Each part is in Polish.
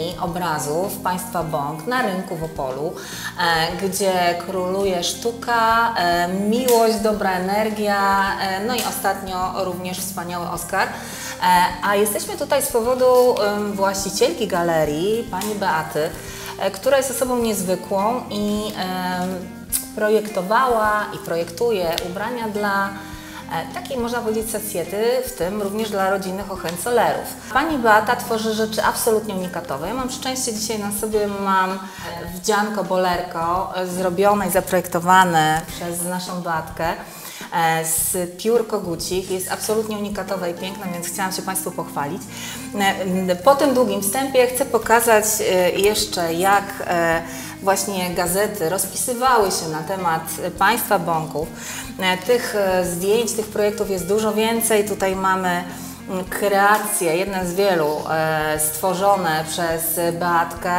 galerii obrazów państwa Bąk na rynku w Opolu, gdzie króluje sztuka, miłość, dobra energia, no i ostatnio również wspaniały Oscar. A jesteśmy tutaj z powodu właścicielki galerii, pani Beaty, która jest osobą niezwykłą i projektowała i projektuje ubrania dla takiej, można powiedzieć, socjety, w tym również dla rodziny Hohenzollerów. Pani Beata tworzy rzeczy absolutnie unikatowe. Ja mam szczęście, dzisiaj na sobie mam wdzianko, bolerko zrobione i zaprojektowane przez naszą Beatkę z piór kogucich. Jest absolutnie unikatowe i piękne, więc chciałam się Państwu pochwalić. Po tym długim wstępie chcę pokazać jeszcze, jak właśnie gazety rozpisywały się na temat państwa Bąków. Tych zdjęć, tych projektów jest dużo więcej. Tutaj mamy kreacje, jedne z wielu stworzone przez Beatkę.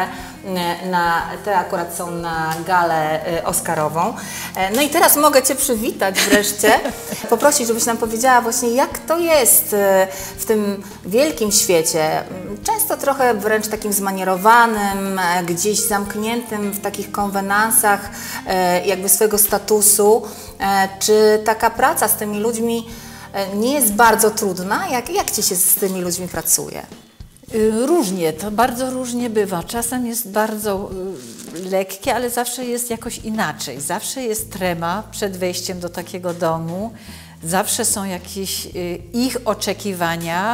Te akurat są na galę oscarową. No i teraz mogę Cię przywitać wreszcie, poprosić, żebyś nam powiedziała właśnie, jak to jest w tym wielkim świecie, często trochę wręcz takim zmanierowanym, gdzieś zamkniętym w takich konwenansach jakby swojego statusu. Czy taka praca z tymi ludźmi nie jest bardzo trudna? Jak Ci się z tymi ludźmi pracuje? Różnie, to bardzo różnie bywa. Czasem jest bardzo lekkie, ale zawsze jest jakoś inaczej. Zawsze jest trema przed wejściem do takiego domu. Zawsze są jakieś ich oczekiwania,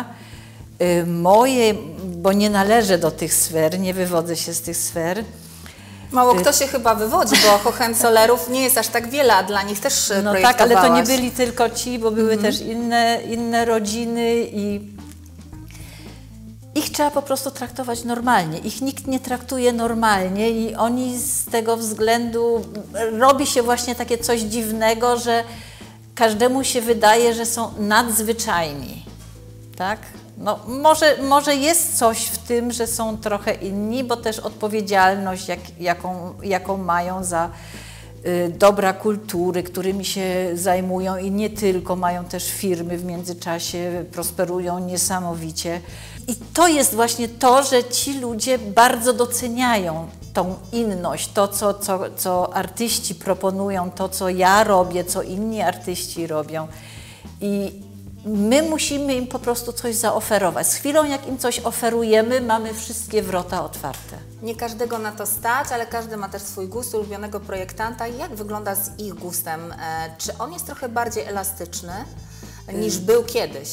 moje, bo nie należę do tych sfer, nie wywodzę się z tych sfer. Mało kto się chyba wywodzi, bo Hohenzollerów nie jest aż tak wiele, a dla nich też projektowałaś. Tak, ale to nie byli tylko ci, bo były też inne rodziny i ich trzeba po prostu traktować normalnie. Ich nikt nie traktuje normalnie i oni z tego względu robi się właśnie takie coś dziwnego, że każdemu się wydaje, że są nadzwyczajni. Tak? No, może jest coś w tym, że są trochę inni, bo też odpowiedzialność, jaką mają za dobra kultury, którymi się zajmują i nie tylko, mają też firmy w międzyczasie, prosperują niesamowicie. I to jest właśnie to, że ci ludzie bardzo doceniają tą inność, to co artyści proponują, to co ja robię, co inni artyści robią. I my musimy im po prostu coś zaoferować. Z chwilą, jak im coś oferujemy, mamy wszystkie wrota otwarte. Nie każdego na to stać, ale każdy ma też swój gust, ulubionego projektanta. Jak wygląda z ich gustem? Czy on jest trochę bardziej elastyczny niż był kiedyś?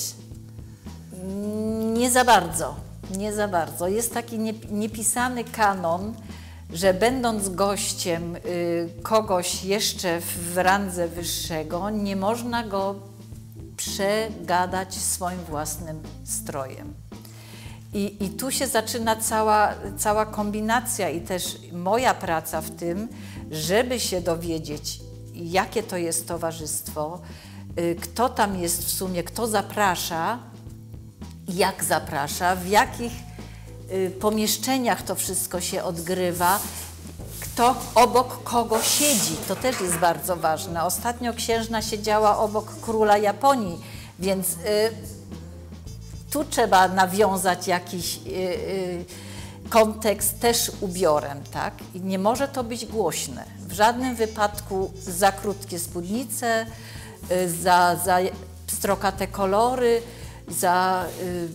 Nie za bardzo, nie za bardzo. Jest taki niepisany kanon, że będąc gościem kogoś jeszcze w randze wyższego, nie można go przegadać swoim własnym strojem. I tu się zaczyna cała kombinacja i też moja praca w tym, żeby się dowiedzieć, jakie to jest towarzystwo, kto tam jest w sumie, kto zaprasza, jak zaprasza, w jakich pomieszczeniach to wszystko się odgrywa, kto obok kogo siedzi. To też jest bardzo ważne. Ostatnio księżna siedziała obok króla Japonii, więc tu trzeba nawiązać jakiś kontekst też ubiorem, tak? I nie może to być głośne. W żadnym wypadku za krótkie spódnice, za pstrokate kolory, za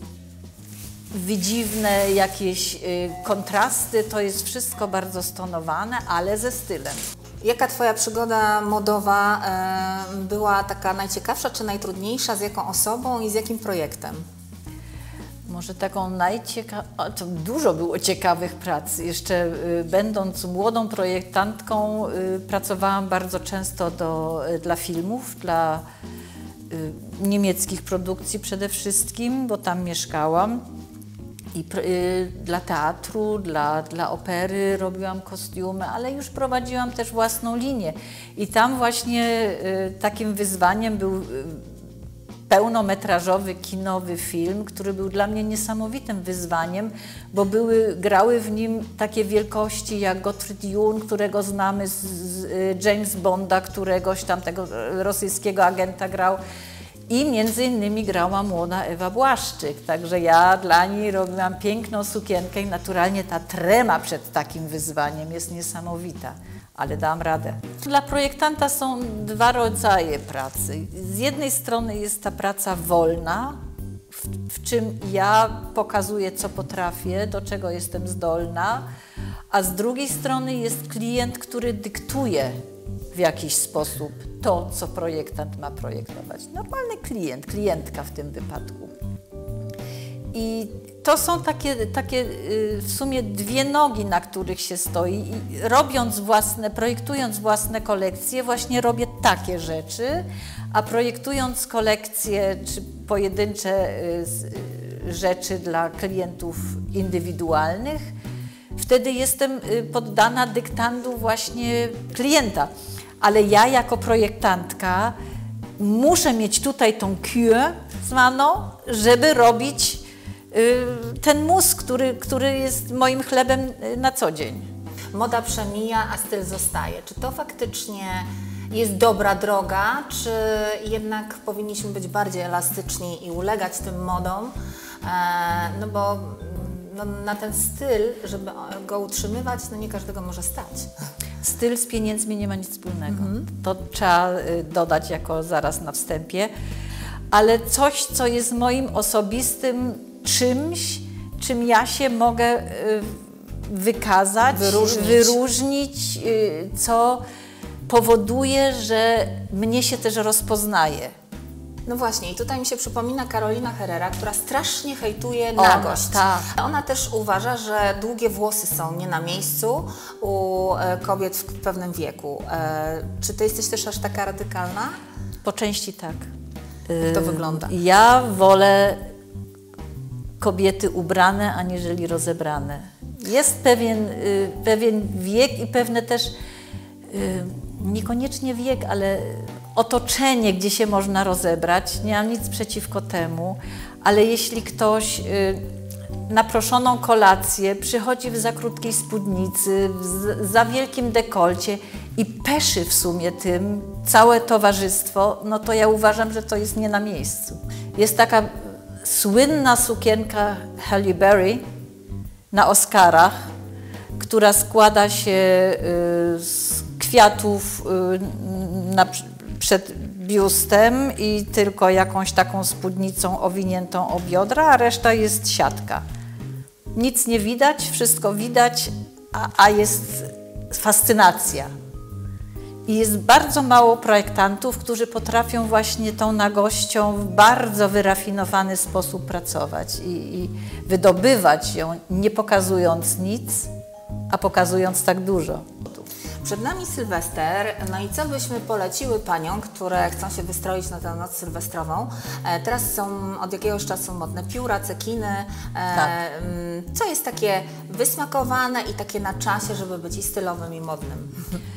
wydziwne jakieś kontrasty. To jest wszystko bardzo stonowane, ale ze stylem. Jaka Twoja przygoda modowa była taka najciekawsza czy najtrudniejsza? Z jaką osobą i z jakim projektem? Może taką to dużo było ciekawych prac. Jeszcze będąc młodą projektantką pracowałam bardzo często dla filmów, dla niemieckich produkcji przede wszystkim, bo tam mieszkałam. I dla teatru, dla opery robiłam kostiumy, ale już prowadziłam też własną linię. I tam właśnie takim wyzwaniem był pełnometrażowy, kinowy film, który był dla mnie niesamowitym wyzwaniem, bo grały w nim takie wielkości jak Gottfried Jun, którego znamy z James Bonda, któregoś tam tego rosyjskiego agenta grał. I między innymi grała młoda Ewa Błaszczyk, także ja dla niej robiłam piękną sukienkę i naturalnie ta trema przed takim wyzwaniem jest niesamowita, ale dałam radę. Dla projektanta są dwa rodzaje pracy. Z jednej strony jest ta praca wolna, w czym ja pokazuję, co potrafię, do czego jestem zdolna, a z drugiej strony jest klient, który dyktuje w jakiś sposób to, co projektant ma projektować. Normalny klient, klientka w tym wypadku. I to są takie w sumie dwie nogi, na których się stoi. I projektując własne kolekcje, właśnie robię takie rzeczy, a projektując kolekcje czy pojedyncze rzeczy dla klientów indywidualnych, wtedy jestem poddana dyktandu właśnie klienta. Ale ja jako projektantka muszę mieć tutaj tą cure zwaną, żeby robić ten mus, który jest moim chlebem na co dzień. Moda przemija, a styl zostaje. Czy to faktycznie jest dobra droga, czy jednak powinniśmy być bardziej elastyczni i ulegać tym modom? No bo na ten styl, żeby go utrzymywać, no nie każdego może stać. Styl z pieniędzmi nie ma nic wspólnego. To trzeba dodać jako zaraz na wstępie. Ale coś, co jest moim osobistym czymś, czym ja się mogę wykazać, wyróżnić, co powoduje, że mnie się też rozpoznaje. No właśnie, i tutaj mi się przypomina Carolina Herrera, która strasznie hejtuje nagość. Tak. Ona też uważa, że długie włosy są nie na miejscu u kobiet w pewnym wieku. Czy ty jesteś też aż taka radykalna? Po części tak. Jak to wygląda? Ja wolę kobiety ubrane, aniżeli rozebrane. Jest pewien wiek i pewne też, niekoniecznie wiek, ale otoczenie, gdzie się można rozebrać. Nie mam nic przeciwko temu, ale jeśli ktoś na proszoną kolację przychodzi w za krótkiej spódnicy, w za wielkim dekolcie i peszy w sumie tym całe towarzystwo, no to ja uważam, że to jest nie na miejscu. Jest taka słynna sukienka Halle Berry na Oscarach, która składa się z kwiatów przed biustem i tylko jakąś taką spódnicą owiniętą o biodra, a reszta jest siatka. Nic nie widać, wszystko widać, a jest fascynacja. I jest bardzo mało projektantów, którzy potrafią właśnie tą nagością w bardzo wyrafinowany sposób pracować i wydobywać ją, nie pokazując nic, a pokazując tak dużo. Przed nami Sylwester, no i co byśmy poleciły paniom, które chcą się wystroić na tę noc sylwestrową? Teraz są od jakiegoś czasu modne pióra, cekiny. Tak. Co jest takie wysmakowane i takie na czasie, żeby być i stylowym, i modnym?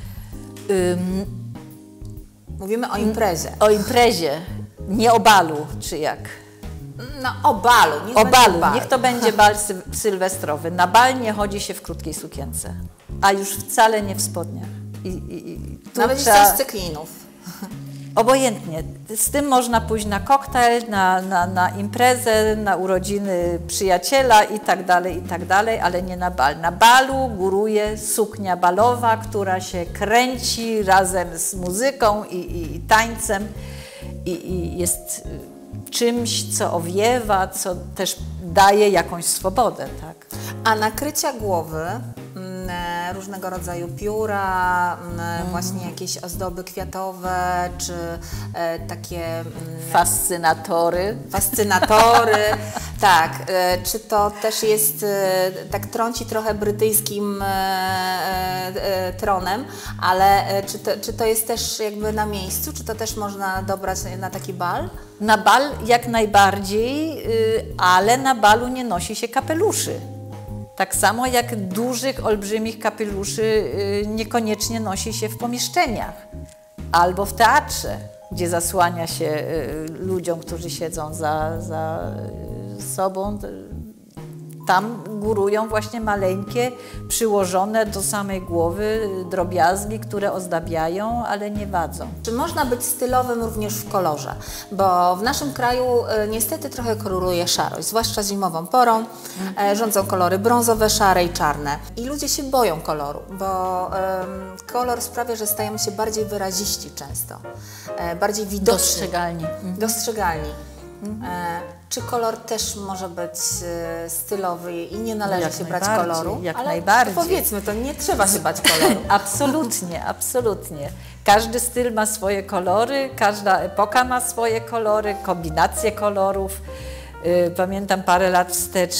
Mówimy o imprezie. O imprezie, nie o balu, czy jak? No o balu. O balu, niech to będzie bal sylwestrowy. Na bal nie chodzi się w krótkiej sukience, a już wcale nie w spodniach. Nawet trzeba... z cyklinów. Obojętnie. Z tym można pójść na koktajl, na imprezę, na urodziny przyjaciela i tak dalej, ale nie na bal. Na balu góruje suknia balowa, która się kręci razem z muzyką i tańcem i jest czymś, co owiewa, co też daje jakąś swobodę. Tak? A nakrycia głowy, różnego rodzaju pióra, właśnie jakieś ozdoby kwiatowe, czy takie... Fascynatory. Fascynatory, tak. Czy to też jest, tak trąci trochę brytyjskim tronem, ale czy to jest też jakby na miejscu? Czy to też można dobrać na taki bal? Na bal jak najbardziej, ale na balu nie nosi się kapeluszy. Tak samo jak dużych, olbrzymich kapeluszy niekoniecznie nosi się w pomieszczeniach albo w teatrze, gdzie zasłania się ludziom, którzy siedzą za sobą, tam górują właśnie maleńkie, przyłożone do samej głowy drobiazgi, które ozdabiają, ale nie wadzą. Czy można być stylowym również w kolorze? Bo w naszym kraju niestety trochę koloruje szarość, zwłaszcza zimową porą. Rządzą kolory brązowe, szare i czarne. I ludzie się boją koloru, bo kolor sprawia, że stajemy się bardziej wyraziści często, bardziej widoczni. Dostrzegalni. Dostrzegalni. Czy kolor też może być stylowy i nie należy Jak się brać najbardziej, koloru? jak Ale najbardziej. powiedzmy, to nie trzeba się bać koloru. Absolutnie, absolutnie. Każdy styl ma swoje kolory, każda epoka ma swoje kolory, kombinacje kolorów. Pamiętam parę lat wstecz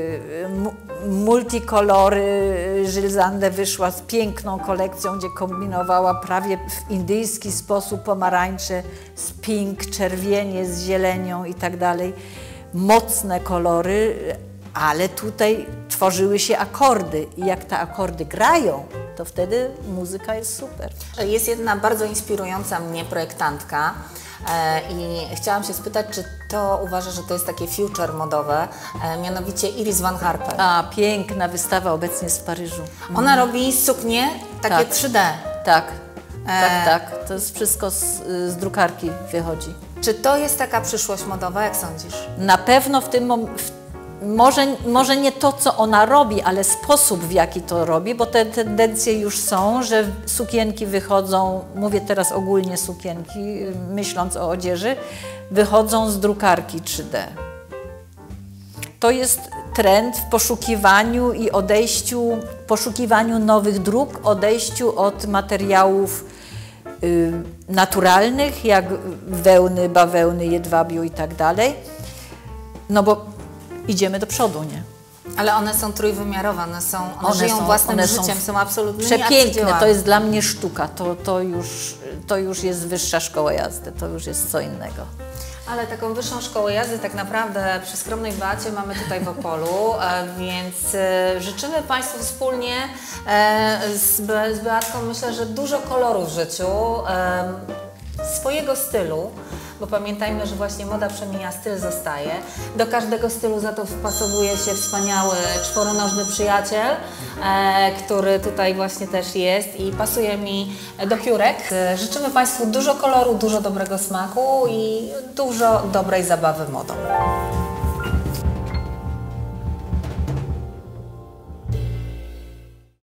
multikolory. Gilles Zande wyszła z piękną kolekcją, gdzie kombinowała prawie w indyjski sposób pomarańcze z pink, czerwienie z zielenią i tak dalej. Mocne kolory, ale tutaj tworzyły się akordy i jak te akordy grają, to wtedy muzyka jest super. Jest jedna bardzo inspirująca mnie projektantka i chciałam się spytać, czy to uważa, że to jest takie future modowe, mianowicie Iris Van Harpen. A, piękna wystawa obecnie jest w Paryżu. Ona robi suknie takie Tak. 3D. Tak, tak. To jest wszystko z drukarki wychodzi. Czy to jest taka przyszłość modowa, jak sądzisz? Na pewno w tym może nie to, co ona robi, ale sposób, w jaki to robi, bo te tendencje już są, że sukienki wychodzą, mówię teraz ogólnie sukienki, myśląc o odzieży, wychodzą z drukarki 3D. To jest trend w poszukiwaniu i odejściu, poszukiwaniu nowych dróg, odejściu od materiałów naturalnych, jak wełny, bawełny, jedwabiu i tak dalej, no bo idziemy do przodu, nie? Ale one są trójwymiarowe, one żyją własnym życiem, są absolutnie przepiękne, to jest dla mnie sztuka, to już jest wyższa szkoła jazdy, to już jest co innego. Ale taką wyższą szkołę jazdy tak naprawdę przy skromnej Beacie mamy tutaj w Opolu, więc życzymy Państwu wspólnie z Beatką, myślę, że dużo koloru w życiu, swojego stylu, bo pamiętajmy, że właśnie moda przemienia, styl zostaje. Do każdego stylu za to wpasowuje się wspaniały czworonożny przyjaciel, który tutaj właśnie też jest i pasuje mi do piórek. Życzymy Państwu dużo koloru, dużo dobrego smaku i dużo dobrej zabawy modą.